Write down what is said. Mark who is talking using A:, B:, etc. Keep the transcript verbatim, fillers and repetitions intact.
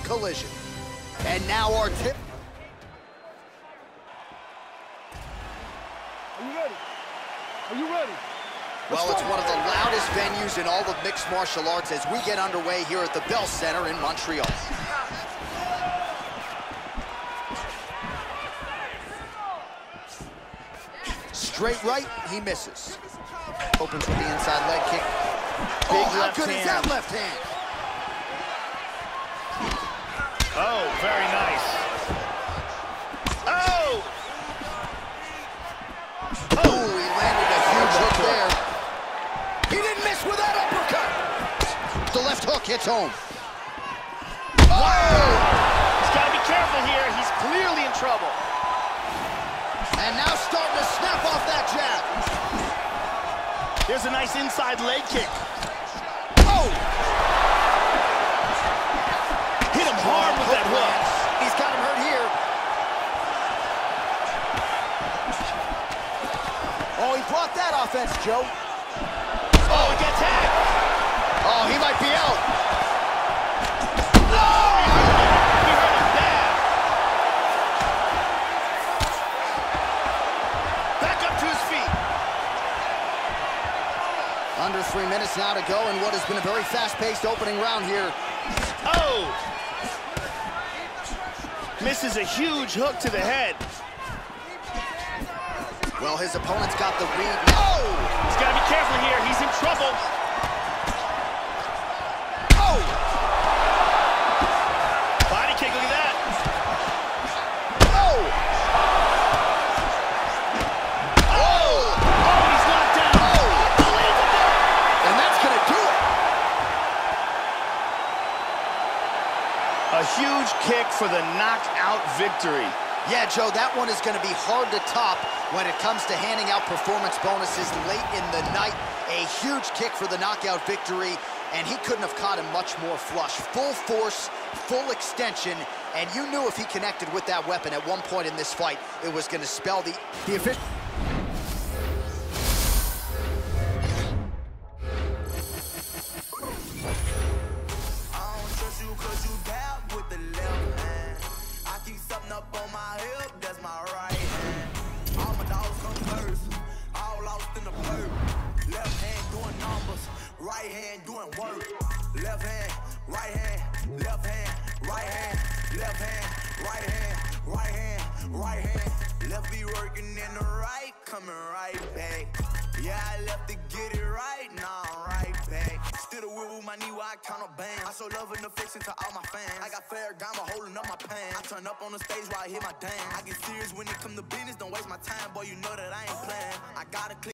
A: Collision. And now our tip.
B: Are you ready? Are you ready?
A: Well, it's one of the loudest venues in all of mixed martial arts as we get underway here at the Bell Center in Montreal. Straight right, he misses. Opens with the inside leg kick.
B: Big
A: oh, how
B: left
A: good
B: hand.
A: is that left hand?
B: Oh, very nice. Oh!
A: Oh, he landed a huge hook there. He didn't miss with that uppercut. The left hook hits home.
B: Wow! He's got to be careful here. He's clearly in trouble.
A: And now starting to snap off that jab.
B: There's a nice inside leg kick.
A: Oh!
B: Hit him hard with that hook.
A: He's got him hurt here. Oh, he brought that offense, Joe.
B: Oh, he gets hit.
A: Oh, he might be out.
B: Oh, he hurt him. He hurt him bad. Back up to his feet.
A: Under three minutes now to go in what has been a very fast-paced opening round here.
B: Oh! Misses a huge hook to the head.
A: Well, his opponent's got the read now. Oh!
B: He's got to be careful here. He's in trouble.
A: Oh!
B: Body kick, look at that.
A: Oh!
B: Oh! Oh, he's knocked down.
A: Oh!
B: Unbelievable.
A: And that's gonna do it.
B: A huge kick for the knockout victory.
A: Yeah, Joe, that one is gonna be hard to top when it comes to handing out performance bonuses late in the night. A huge kick for the knockout victory, and he couldn't have caught him much more flush. Full force, full extension, and you knew if he connected with that weapon at one point in this fight, it was gonna spell the, the official.
C: Up on my hip, that's my right hand. All my dogs come first, all lost in the blur. Left hand doing numbers, right hand doing work. Left hand, right hand, left hand, right hand, left hand, right hand, right hand, right hand. Left be working in the right, coming right back. Yeah, I left to get it right, now I'm right back. Still the wheel with my knee while I count a band. I show love and affection to all my fans. I got Ferragamo holding up my pants. I turn up on the stage while I hit my dance. I get serious when it come to business, don't waste my time, boy, you know that I ain't playing. I gotta click.